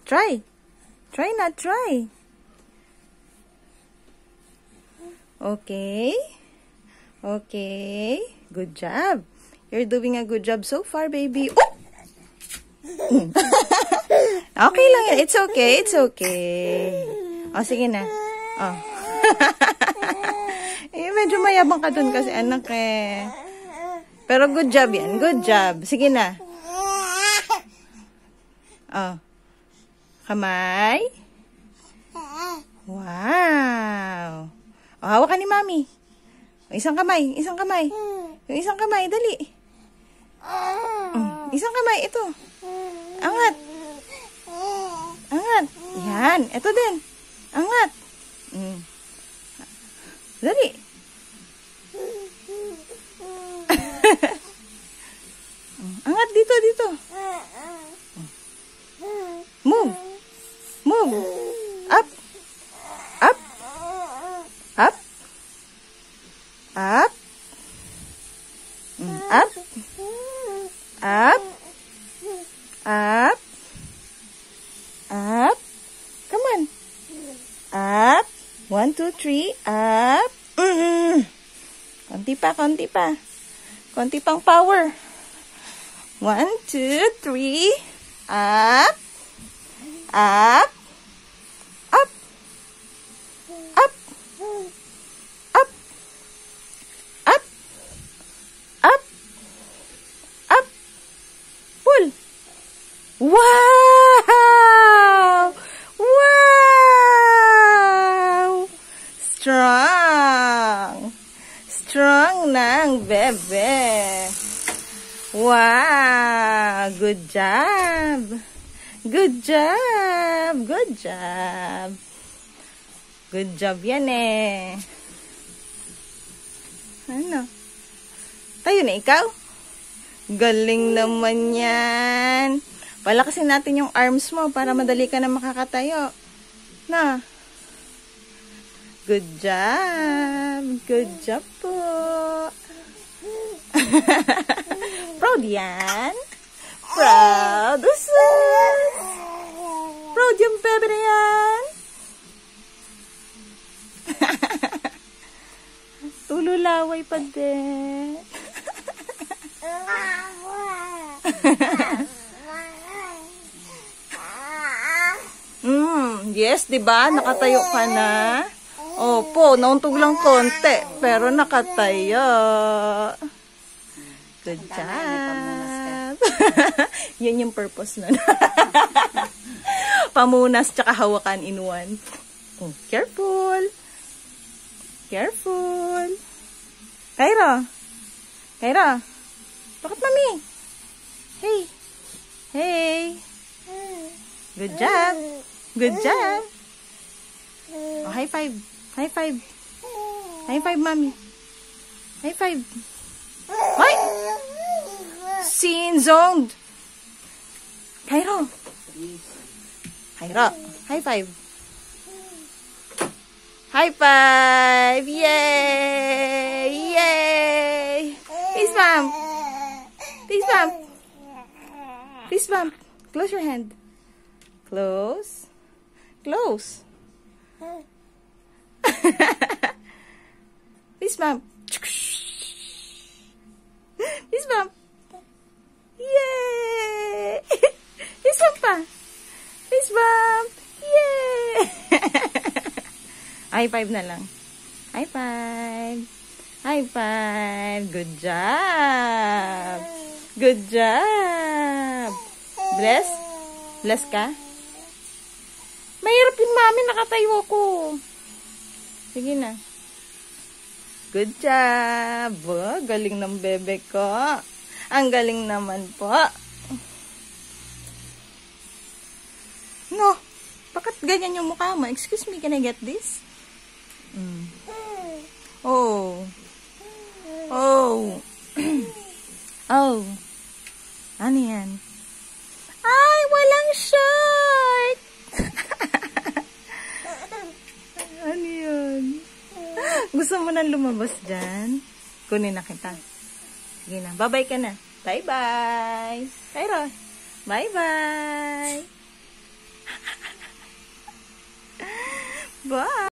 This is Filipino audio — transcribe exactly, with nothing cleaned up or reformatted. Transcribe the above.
Try. Try na, try. Okay. Okay. Good job. You're doing a good job so far, baby. Oh! Okay lang yan. It's okay. It's okay. O, sige na. Oh. Eh, medyo mayabang ka dun kasi anak eh. Pero good job yan. Good job. Sige na. Oh. Kamay. Wow. O, hawak ka ni mami. O, isang kamay. Isang kamay. Yung isang kamay. Dali. Mm, isang kamay. Ito. Angat. Angat. Yan. Ito din. Angat. Mm. Dali. Angat dito, dito. Move. Move. Up. Up. Up. Up. Mm. Up. Up. Up. Up. Come on. Up. One, two, three. Up. Mm-mm. Konti pa, konti pa. Konti pang power. One, two, three. Up. Up. Up. Up. Up. Up. Up. Up. Pull. Wow! Wow! Strong. Strong ng bebe. Wow! Good job. Good job. Good job. Good job yan eh. Ano? Tayo na ikaw? Galing naman yan. Palakasin natin yung arms mo para madali ka na makakatayo. Na. Good job. Good job po. Proud yan. Proud. Usus. Proud yung bebe na yan. Tululaway pa din. Mm, yes, 'di ba? Nakatayo ka na. Opo, nauntog lang konti, pero nakatayo. Good job. Yan yung purpose nun. Pamunas tsaka hawakan in one. Oh, careful. Careful. Kyra. Kyra. Bakit mami? Hey. Hey. Good job. Good job. Oh, high five. High five. High five, mami. High five. Ay! Scene zoned. Kyra. Kyra. High five. High five. Yay! Yay! Peace bump. Peace bump. Peace bump. Close your hand. Close. Close. Peace bump. Peace bump. Yay! Peace bump pa. Peace bump. Yay! High five na lang. High five. High five. Good job. Good job. Bless? Bless ka? Mahirap yung mami, nakatayo ko. Sige na. Good job. Oh, galing ng bebe ko. Ang galing naman po. No, bakit ganyan yung mukha mo? Excuse me, can I get this? Mm. Oh. Oh. Oh. Ano yan? Ay, walang short! Ano yun? Gusto mo nang lumabas dyan? Kunin na kita. Sige na. Bye-bye ka na. Bye-bye. Kyra. Bye-bye. Bye!